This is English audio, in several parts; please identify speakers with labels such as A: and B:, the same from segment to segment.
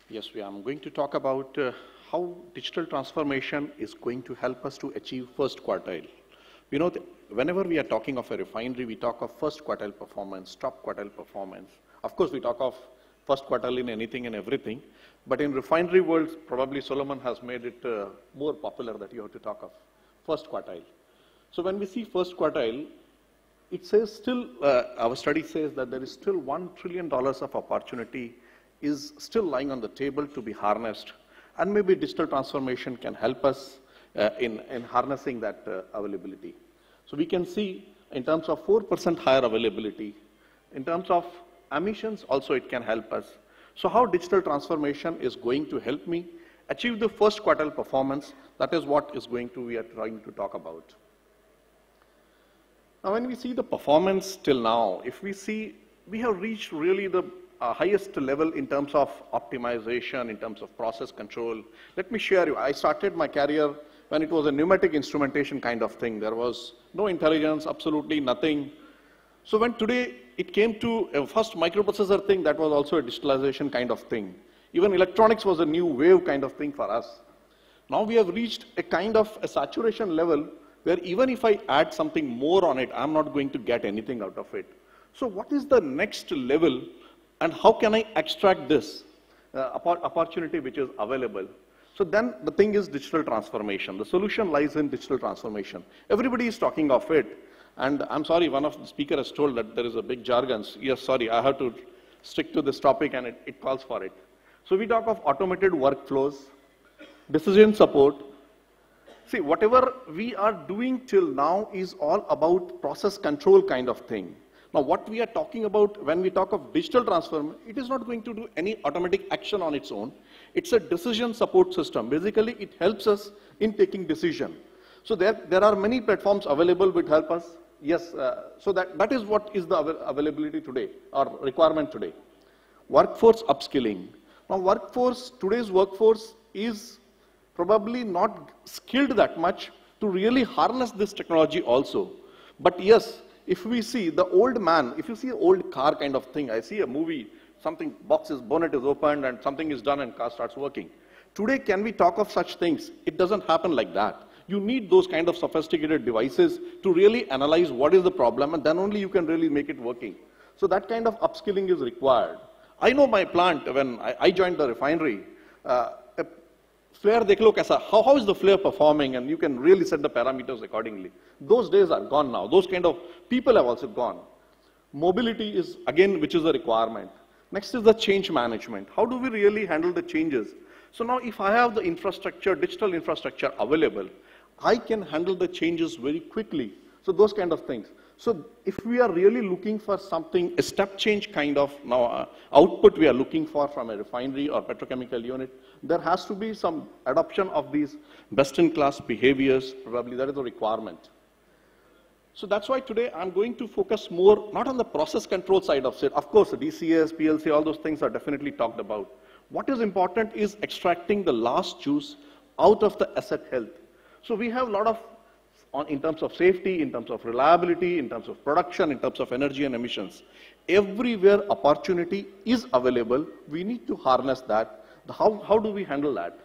A: Yes, I'm going to talk about how digital transformation is going to help us to achieve first quartile. You know, whenever we are talking of a refinery, we talk of first quartile performance, top quartile performance. Of course, we talk of first quartile in anything and everything, but in refinery world, probably Solomon has made it more popular that you have to talk of first quartile. So when we see first quartile, it says still, our study says that there is still $1 trillion of opportunity is still lying on the table to be harnessed, and maybe digital transformation can help us in harnessing that availability. So we can see in terms of 4% higher availability, in terms of emissions also it can help us. So how digital transformation is going to help me achieve the first quartile performance, that is what is going to we are trying to talk about. Now when we see the performance till now, if we see we have reached really the highest level in terms of optimization, in terms of process control. Let me share you, I started my career when it was a pneumatic instrumentation kind of thing. There was no intelligence, absolutely nothing. So when today it came to a first microprocessor thing, that was also a digitalization kind of thing. Even electronics was a new wave kind of thing for us. Now we have reached a kind of a saturation level where even if I add something more on it, I'm not going to get anything out of it. So what is the next level? And how can I extract this opportunity which is available? So then the thing is digital transformation. The solution lies in digital transformation. Everybody is talking of it. And I'm sorry, one of the speakers has told that there is a big jargon. Yes, sorry, I have to stick to this topic and it calls for it. So we talk of automated workflows, decision support. See, whatever we are doing till now is all about process control kind of thing. Now, what we are talking about when we talk of digital transformation, it is not going to do any automatic action on its own. It's a decision support system. Basically, it helps us in taking decision. So there are many platforms available which help us. Yes, so that is what is the availability today or requirement today. Workforce upskilling. Now, today's workforce is probably not skilled that much to really harness this technology also. But yes, if we see the old man, if you see an old car kind of thing, I see a movie, something, bonnet is opened and something is done and car starts working. Today, can we talk of such things? It doesn't happen like that. You need those kind of sophisticated devices to really analyze what is the problem, and then only you can really make it working. So that kind of upskilling is required. I know my plant, when I joined the refinery, flare dekh lo kaisa, how is the flare performing, and you can really set the parameters accordingly. Those days are gone now. Those kind of people have also gone. Mobility is again, which is a requirement. Next is the change management. How do we really handle the changes? So now if I have the infrastructure, digital infrastructure available, I can handle the changes very quickly. So those kind of things. So if we are really looking for something, a step change kind of output we are looking for from a refinery or petrochemical unit, there has to be some adoption of these best-in-class behaviors, probably that is a requirement. So that's why today I'm going to focus more, not on the process control side of it. Of course, DCS, PLC, all those things are definitely talked about. What is important is extracting the last juice out of the asset health. So we have a lot of, in terms of safety, in terms of reliability, in terms of production, in terms of energy and emissions. Everywhere opportunity is available, we need to harness that. How do we handle that?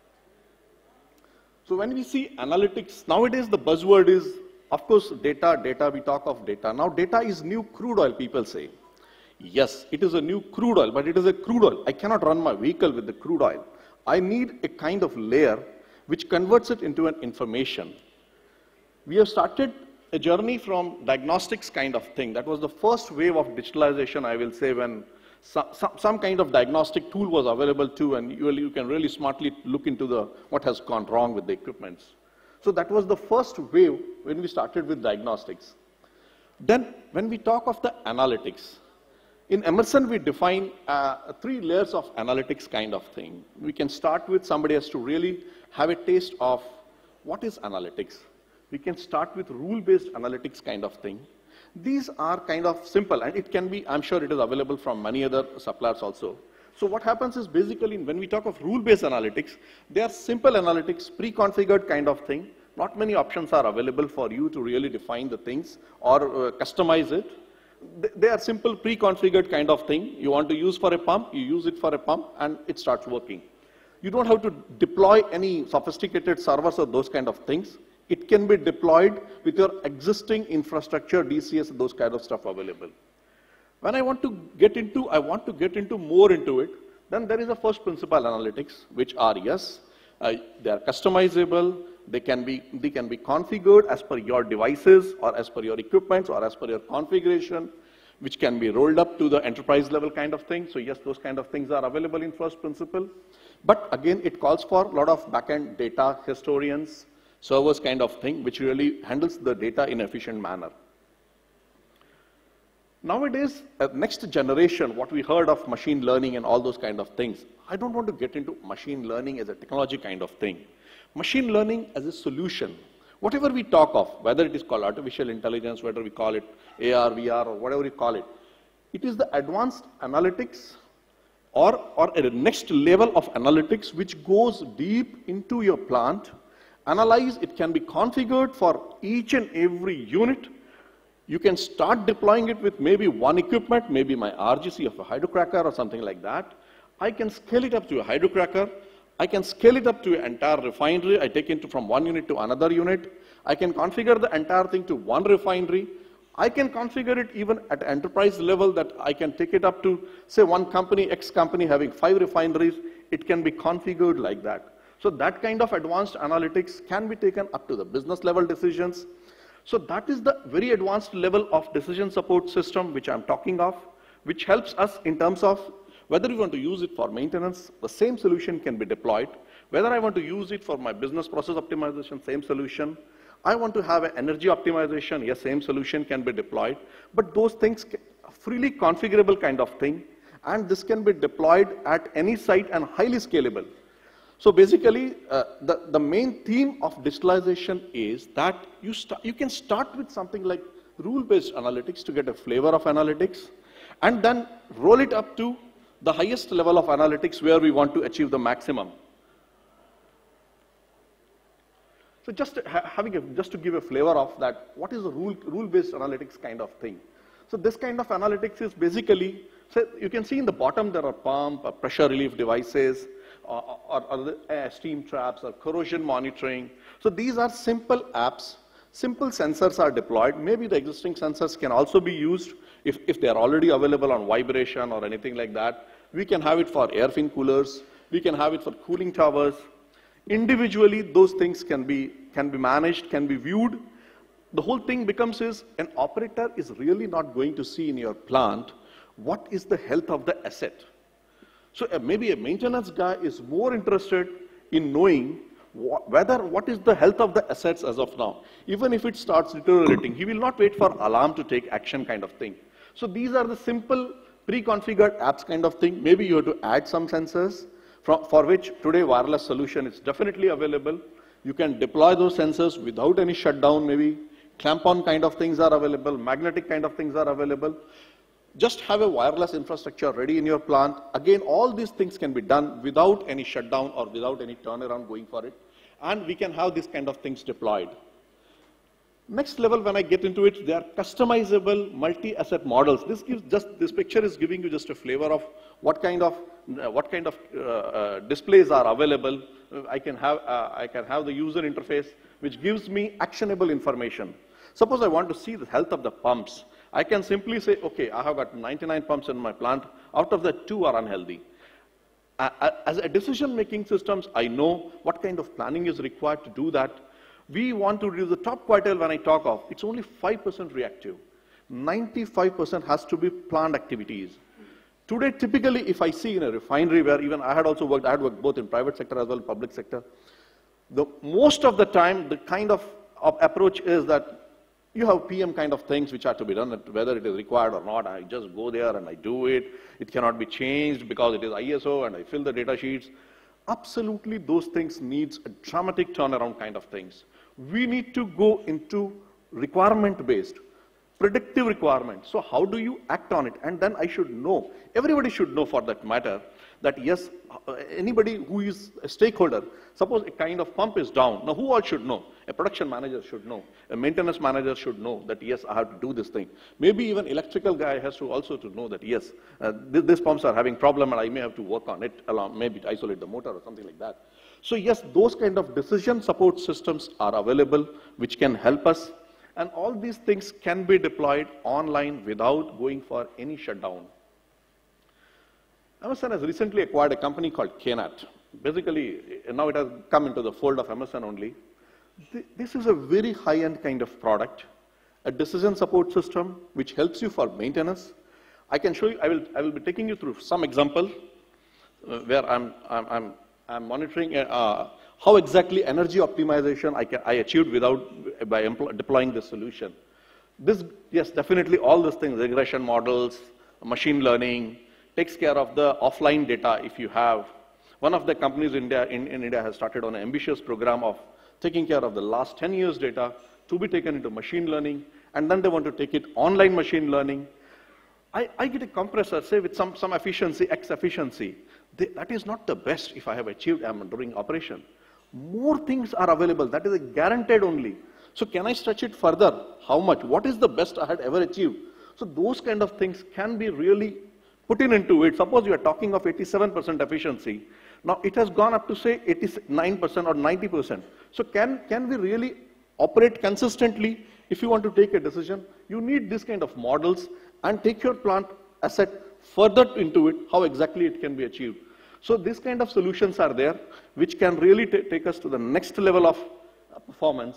A: So when we see analytics, nowadays the buzzword is, of course, data, we talk of data. Now data is new crude oil, people say. Yes, it is a new crude oil, but it is a crude oil. I cannot run my vehicle with the crude oil. I need a kind of layer which converts it into an information. We have started a journey from diagnostics kind of thing. That was the first wave of digitalization, I will say, when some kind of diagnostic tool was available too, and you can really smartly look into what has gone wrong with the equipments. So that was the first wave when we started with diagnostics. Then when we talk of the analytics, in Emerson we define 3 layers of analytics kind of thing. We can start with somebody has to really have a taste of what is analytics. We can start with rule-based analytics kind of thing. These are kind of simple, and it can be, I'm sure it is available from many other suppliers also. So what happens is basically when we talk of rule-based analytics, they are simple analytics, pre-configured kind of thing. Not many options are available for you to really define the things or customize it. they are simple pre-configured kind of thing. You want to use for a pump, you use it for a pump, and it starts working. You don't have to deploy any sophisticated servers or those kind of things. It can be deployed with your existing infrastructure, DCS, those kind of stuff available. When I want to get into more into it, then there is a first principle analytics, which are, yes, they are customizable, they can be configured as per your devices, or as per your equipments, or as per your configuration, which can be rolled up to the enterprise level kind of thing. So yes, those kind of things are available in first principle. But again, it calls for a lot of backend data historians, servers kind of thing, which really handles the data in an efficient manner. Nowadays, next generation, what we heard of machine learning and all those kind of things, I don't want to get into machine learning as a technology kind of thing. Machine learning as a solution. Whatever we talk of, whether it is called artificial intelligence, whether we call it AR, VR, or whatever we call it, it is the advanced analytics or a next level of analytics which goes deep into your plant, analyze, it can be configured for each and every unit. You can start deploying it with maybe one equipment, maybe my RGC of a hydrocracker or something like that. I can scale it up to a hydrocracker. I can scale it up to an entire refinery. I take it from one unit to another unit. I can configure the entire thing to one refinery. I can configure it even at enterprise level, that I can take it up to, say, one company, X company having 5 refineries. It can be configured like that. So that kind of advanced analytics can be taken up to the business level decisions. So that is the very advanced level of decision support system which I'm talking of, which helps us in terms of whether we want to use it for maintenance, the same solution can be deployed. Whether I want to use it for my business process optimization, same solution. I want to have an energy optimization, yes, same solution can be deployed. But those things, freely configurable kind of thing, and this can be deployed at any site and highly scalable. So basically, the main theme of digitalization is that you can start with something like rule-based analytics to get a flavor of analytics, and then roll it up to the highest level of analytics where we want to achieve the maximum. So just to give a flavor of that, what is a rule-based analytics kind of thing? So this kind of analytics is basically, so you can see in the bottom there are pump, pressure relief devices, or steam traps, or corrosion monitoring. So these are simple apps, simple sensors are deployed. Maybe the existing sensors can also be used if they are already available on vibration or anything like that. We can have it for air fin coolers, we can have it for cooling towers. Individually, those things can be managed, can be viewed. The whole thing becomes is an operator is really not going to see in your plant what is the health of the asset. So maybe a maintenance guy is more interested in knowing what is the health of the assets as of now. Even if it starts deteriorating, he will not wait for alarm to take action kind of thing. So these are the simple pre-configured apps kind of thing. Maybe you have to add some sensors for which today wireless solution is definitely available. You can deploy those sensors without any shutdown, maybe clamp-on kind of things are available, magnetic kind of things are available. Just have a wireless infrastructure ready in your plant. Again, all these things can be done without any shutdown or without any turnaround going for it. And we can have these kind of things deployed. Next level, when I get into it, they are customizable multi-asset models. This picture is giving you just a flavor of what kind of displays are available. I can have the user interface which gives me actionable information. Suppose I want to see the health of the pumps. I can simply say, okay, I have got 99 pumps in my plant. Out of that, 2 are unhealthy. As a decision-making systems, I know what kind of planning is required to do that. We want to reduce the top quartile when I talk of, it's only 5% reactive. 95% has to be planned activities. Today, typically, if I see in a refinery where even I had worked both in private sector as well as public sector, most of the time, the kind of approach is that you have PM kind of things which are to be done, whether it is required or not. I just go there and I do it. It cannot be changed because it is ISO and I fill the data sheets. Absolutely, those things needs a dramatic turnaround kind of things. We need to go into requirement-based, predictive requirements. So how do you act on it? And then I should know, everybody should know for that matter, that yes, anybody who is a stakeholder, suppose a kind of pump is down, now who all should know? A production manager should know, a maintenance manager should know that yes, I have to do this thing. Maybe even electrical guy has to also to know that yes, these pumps are having problem and I may have to work on it, maybe isolate the motor or something like that. So yes, those kind of decision support systems are available which can help us, and all these things can be deployed online without going for any shutdown. Emerson has recently acquired a company called KNAT. Basically, now it has come into the fold of Emerson only. This is a very high-end kind of product, a decision support system which helps you for maintenance. I can show you, I will be taking you through some example where I'm monitoring how exactly energy optimization I achieved by deploying this solution. This, yes, definitely all these things, regression models, machine learning, takes care of the offline data if you have. One of the companies in India has started on an ambitious program of taking care of the last 10 years data to be taken into machine learning, and then they want to take it online machine learning. I get a compressor, say with some efficiency, X efficiency. That is not the best if I have achieved during operation. More things are available, that is a guaranteed only. So can I stretch it further? How much? What is the best I had ever achieved? So those kind of things can be really put into it. Suppose you are talking of 87% efficiency. Now it has gone up to say 89% or 90%. So can we really operate consistently? If you want to take a decision, you need this kind of models and take your plant asset further into it, how exactly it can be achieved. So this kind of solutions are there, which can really take us to the next level of performance.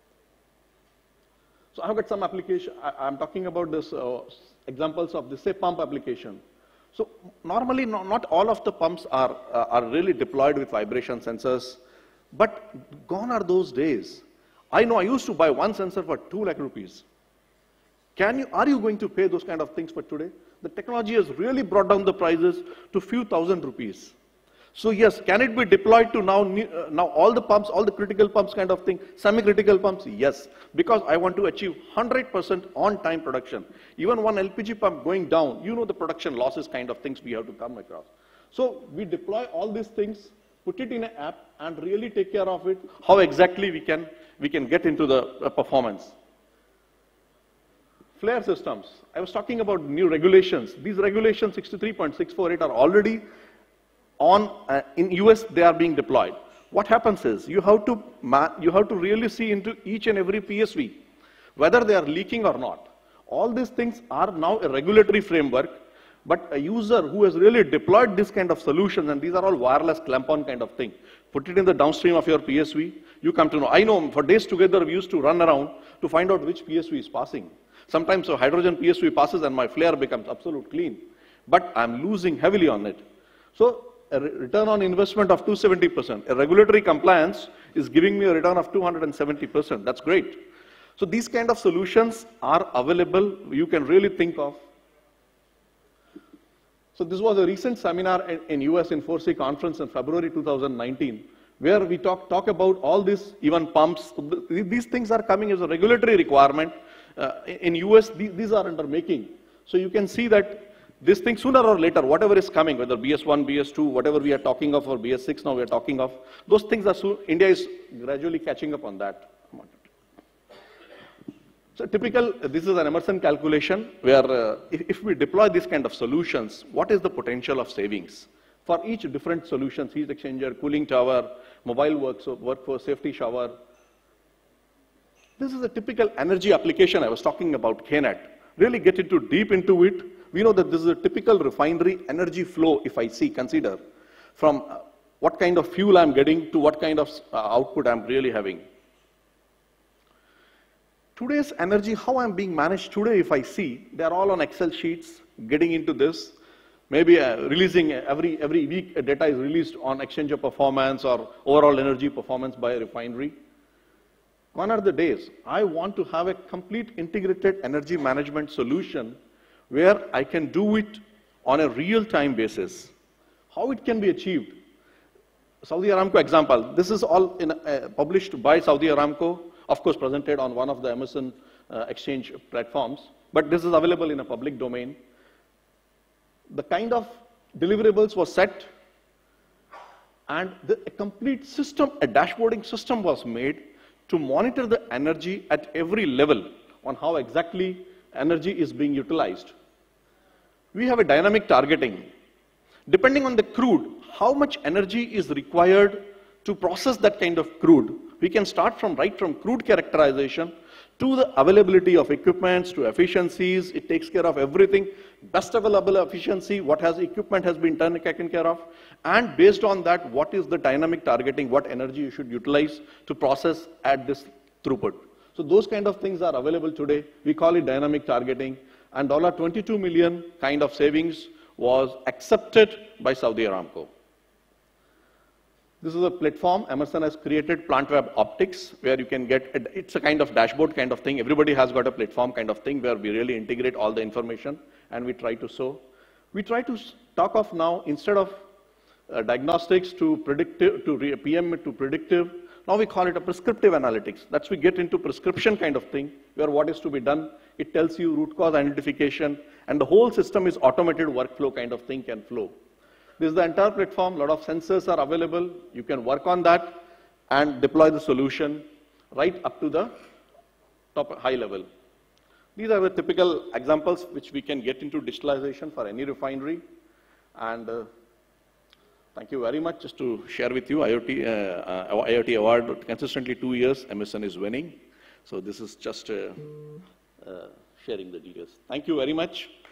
A: So I've got some application, I'm talking about this examples of the say pump application. So normally not all of the pumps are really deployed with vibration sensors, but gone are those days. I know I used to buy one sensor for 2 lakh rupees. Are you going to pay those kind of things for today? The technology has really brought down the prices to few thousand rupees. So yes, can it be deployed to now all the pumps, all the critical pumps kind of thing, semi-critical pumps? Yes, because I want to achieve 100% on-time production. Even one LPG pump going down, you know the production losses kind of things we have to come across. So we deploy all these things, put it in an app, and really take care of it, how exactly we can get into the performance. Flare systems. I was talking about new regulations. These regulations 63.648 are already on, in US they are being deployed. What happens is you have to really see into each and every PSV, whether they are leaking or not. All these things are now a regulatory framework, but a user who has really deployed this kind of solutions, and these are all wireless clamp-on kind of thing, put it in the downstream of your PSV, you come to know. I know for days together we used to run around to find out which PSV is passing. Sometimes a hydrogen PSV passes and my flare becomes absolute clean, but I'm losing heavily on it. So a return on investment of 270%. A regulatory compliance is giving me a return of 270%. That's great. So these kind of solutions are available. You can really think of. So this was a recent seminar in US in 4C conference in February 2019, where we talk about all these, even pumps. These things are coming as a regulatory requirement. In US, these are under making. So you can see that this thing sooner or later, whatever is coming, whether BS1, BS2, whatever we are talking of, or BS6 now we are talking of, those things are soon, India is gradually catching up on that. So typical, this is an Emerson calculation where if we deploy this kind of solutions, what is the potential of savings? For each different solutions, heat exchanger, cooling tower, mobile workforce, safety shower. This is a typical energy application I was talking about, KNAT. Really get into deep into it. We know that this is a typical refinery energy flow, if I consider, from what kind of fuel I'm getting to what kind of output I'm really having. Today's energy, how I'm being managed today, if I see, they're all on Excel sheets, getting into this. Maybe releasing every week data is released on exchanger performance or overall energy performance by a refinery. Gone are the days. I want to have a complete integrated energy management solution where I can do it on a real-time basis. How it can be achieved? Saudi Aramco example. This is all published by Saudi Aramco, of course presented on one of the Emerson exchange platforms, but this is available in a public domain. The kind of deliverables were set, and a complete system, a dashboarding system was made to monitor the energy at every level on how exactly energy is being utilized. We have a dynamic targeting. Depending on the crude, how much energy is required to process that kind of crude. We can start from right from crude characterization to the availability of equipments, to efficiencies. It takes care of everything. Best available efficiency, equipment has been taken care of. And based on that, what is the dynamic targeting, what energy you should utilize to process at this throughput. So those kind of things are available today. We call it dynamic targeting. And $22 million kind of savings was accepted by Saudi Aramco. This is a platform Emerson has created, Plant Web Optics, where you can get, it's a kind of dashboard kind of thing. Everybody has got a platform kind of thing where we really integrate all the information and we try to show. We try to talk of now, instead of diagnostics to predictive, to PM to predictive, now we call it a prescriptive analytics. That's we get into prescription kind of thing, where what is to be done, it tells you root cause identification, and the whole system is automated workflow kind of thing can flow. This is the entire platform, a lot of sensors are available. You can work on that and deploy the solution right up to the top high level. These are the typical examples which we can get into digitalization for any refinery. And thank you very much. Just to share with you, IoT award, consistently 2 years, Emerson is winning. So this is just sharing the details. Thank you very much.